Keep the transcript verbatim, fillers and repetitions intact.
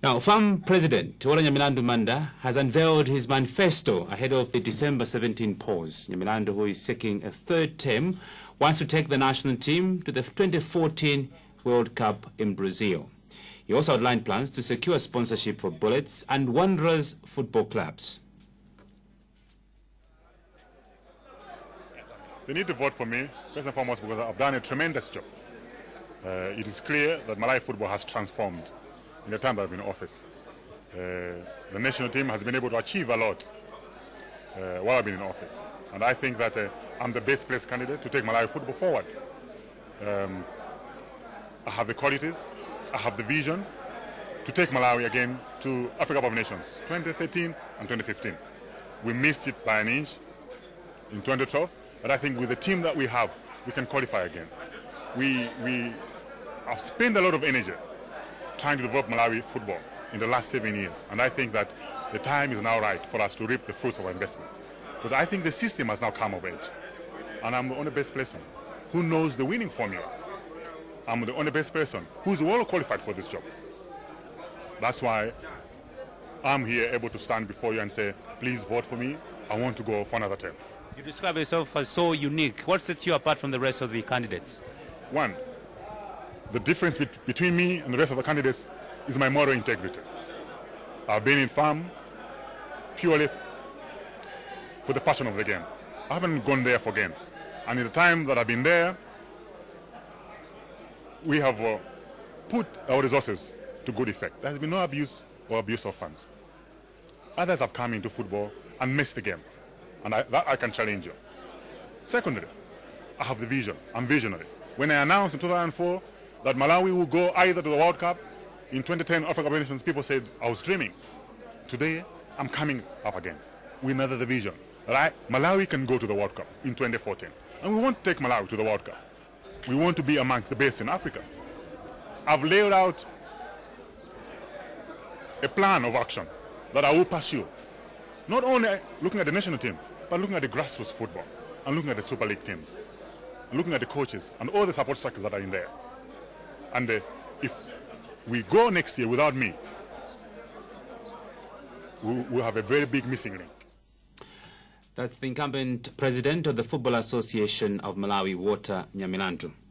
Now, Farm President Nyamilandu-Manda has unveiled his manifesto ahead of the December seventeenth pause. Nyamilandu, who is seeking a third term, wants to take the national team to the twenty fourteen World Cup in Brazil. He also outlined plans to secure sponsorship for Bullets and Wanderers football clubs. They need to vote for me, first and foremost, because I've done a tremendous job. Uh, it is clear that Malawi football has transformed in the time that I've been in office. Uh, the national team has been able to achieve a lot uh, while I've been in office. And I think that uh, I'm the best placed candidate to take Malawi football forward. Um, I have the qualities, I have the vision to take Malawi again to Africa Cup of Nations, twenty thirteen and twenty fifteen. We missed it by an inch in twenty twelve, but I think with the team that we have, we can qualify again. We, we have spent a lot of energy trying to develop Malawi football in the last seven years, and I think that the time is now right for us to reap the fruits of our investment. Because I think the system has now come of age, and I'm the only best person who knows the winning formula. I'm the only best person who's well qualified for this job. That's why I'm here able to stand before you and say, please vote for me. I want to go for another term. You describe yourself as so unique. What sets you apart from the rest of the candidates? One, the difference be between me and the rest of the candidates is my moral integrity. I've been in farm purely for the passion of the game. I haven't gone there for gain. And in the time that I've been there, we have uh, put our resources to good effect. There has been no abuse or abuse of funds. Others have come into football and missed the game. And I, that I can challenge you. Secondly, I have the vision. I'm visionary. When I announced in two thousand four that Malawi will go either to the World Cup in twenty ten Africa Cup of Nations, people said I was dreaming. Today, I'm coming up again with another the vision. Right? Malawi can go to the World Cup in twenty fourteen. And we want to take Malawi to the World Cup. We want to be amongst the best in Africa. I've laid out a plan of action that I will pursue. Not only looking at the national team, but looking at the grassroots football, and looking at the Super League teams, and looking at the coaches, and all the support structures that are in there. And uh, if we go next year without me, we'll, we'll have a very big missing link. That's the incumbent president of the Football Association of Malawi, Water Nyamilandu.